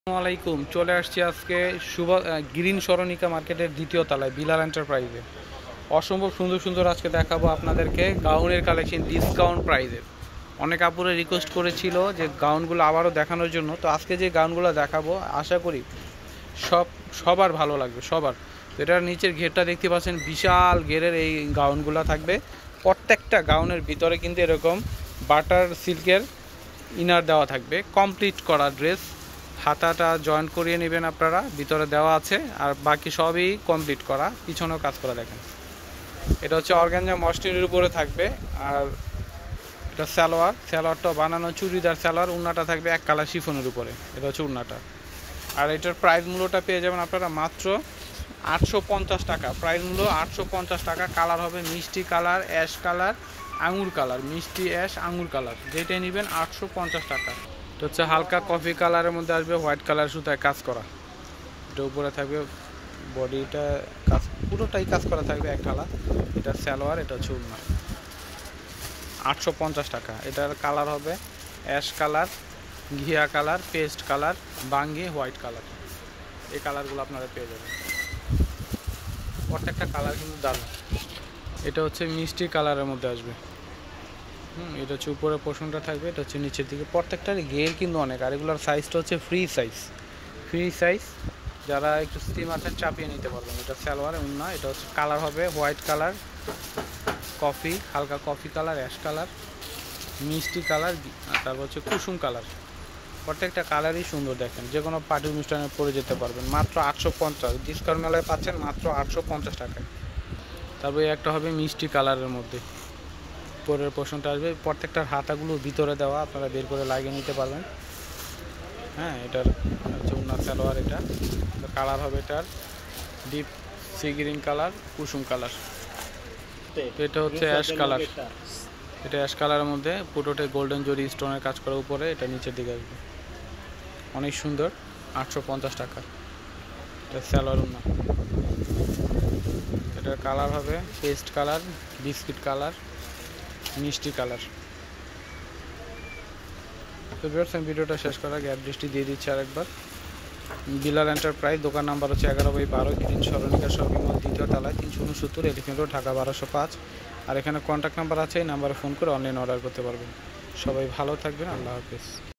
আসসালামাইকুম, চলে আসছি আজকে গ্রিন সরণিকা মার্কেটের দ্বিতীয় তলায় বিলাল এন্টারপ্রাইজে। অসম্ভব সুন্দর সুন্দর আজকে দেখাবো আপনাদেরকে গাউনের কালেকশন ডিসকাউন্ট প্রাইজে। অনেক আপুরে রিকোয়েস্ট করেছিল যে গাউনগুলো আবারও দেখানোর জন্য, তো আজকে যে গাউনগুলো দেখাবো আশা করি সবার ভালো লাগবে, সবার। তো এটার নিচের ঘেরটা দেখতে পাচ্ছেন, বিশাল ঘেরের এই গাউনগুলো থাকবে। প্রত্যেকটা গাউনের ভিতরে কিন্তু এরকম বাটার সিল্কের ইনার দেওয়া থাকবে, কমপ্লিট করা ড্রেস। হাতাটা জয়েন্ট করিয়ে নেবেন আপনারা, ভিতরে দেওয়া আছে, আর বাকি সবই কমপ্লিট করা, পিছনেও কাজ করা। দেখেন, এটা হচ্ছে অর্গানজা মসলিনের উপরে থাকবে। আর এটা সালোয়ারটাও বানানো চুড়িদার সালোয়ার, উন্নাটা থাকবে এক কালার শিফনের উপরে। এটা হচ্ছে উন্নাটা। আর এটার প্রাইস মূল্যটা পেয়ে যাবেন আপনারা মাত্র 850 টাকা। প্রাইস মূল্য 850 টাকা। কালার হবে মিষ্টি কালার, অ্যাশ কালার, আঙুর কালার। মিষ্টি অ্যাশ আঙুর কালার, যেটাই নেবেন 850 টাকা। এটা হচ্ছে হালকা কফি কালারের মধ্যে আসবে, হোয়াইট কালার সুতায় কাজ করা। এটা উপরে থাকবে, বডিটা কাজ পুরোটাই কাজ করা থাকবে এক কালার। এটা সালোয়ার, এটা হচ্ছে উন্না। 850 টাকা। এটার কালার হবে অ্যাশ কালার, ঘিয়া কালার, পেস্ট কালার, বাঙ্গি, হোয়াইট কালার। এই কালারগুলো আপনারা পেয়ে যাবেন। প্রত্যেকটা কালার কিন্তু দারুণ। এটা হচ্ছে মিষ্টি কালারের মধ্যে আসবে। এটা হচ্ছে উপরে পোর্শনটা থাকবে, এটা হচ্ছে নিচের দিকে। প্রত্যেকটার ঘের কিন্তু অনেক। আর এগুলোর সাইজটা হচ্ছে ফ্রি সাইজ। যারা একটু স্টিম আছেন চাপিয়ে নিতে পারবেন। এটা সালোয়ার উন্না। এটা হচ্ছে কালার হবে হোয়াইট কালার, কফি, হালকা কফি কালার, অ্যাশ কালার, মিষ্টি কালার, তারপর হচ্ছে কুসুম কালার। প্রত্যেকটা কালারই সুন্দর। দেখেন, যে কোনো পার্টি অনুষ্ঠানে পরে যেতে পারবেন। মাত্র 850। ডিসকাউন্ট মেলায় পাচ্ছেন মাত্র 850 টাকায়। তারপরে একটা হবে মিষ্টি কালারের মধ্যে, পরের পোর্শনটা আসবে। প্রত্যেকটার হাতাগুলো ভিতরে দেওয়া, আপনারা বের করে লাগিয়ে নিতে পারবেন। হ্যাঁ, এটার হচ্ছে উন্না সালোয়ার। এটা কালার হবে এটার ডিপ সি গ্রিন কালার, কুসুম কালার। এটা হচ্ছে অ্যাশ কালার। এটা অ্যাশ কালারের মধ্যে পুরোটাই গোল্ডেন জরি স্টোনের কাজ করা উপরে। এটা নিচের দিকে আসবে, অনেক সুন্দর। 850 টাকা। এটা সালোয়ার উন্না। এটার কালার হবে পেস্ট কালার, বিস্কিট কালার, মিষ্টি কালার। তো ভিউয়ার্স, আমি ভিডিওটা শেষ করার আগে অ্যাড্রেসটি দিয়ে দিচ্ছি আরেকবার। বিলাল এন্টারপ্রাইজ, দোকান নাম্বার হচ্ছে 11/12, গ্রিন সরণিকা শপিং মল, দ্বিতীয় তলায়, 369 এলিফ্যান্ট রোড, ঢাকা 1205। আর এখানে কন্ট্যাক্ট নাম্বার আছে, এই নাম্বারে ফোন করে অনলাইন অর্ডার করতে পারবেন। সবাই ভালো থাকবেন, আল্লাহ হাফেজ।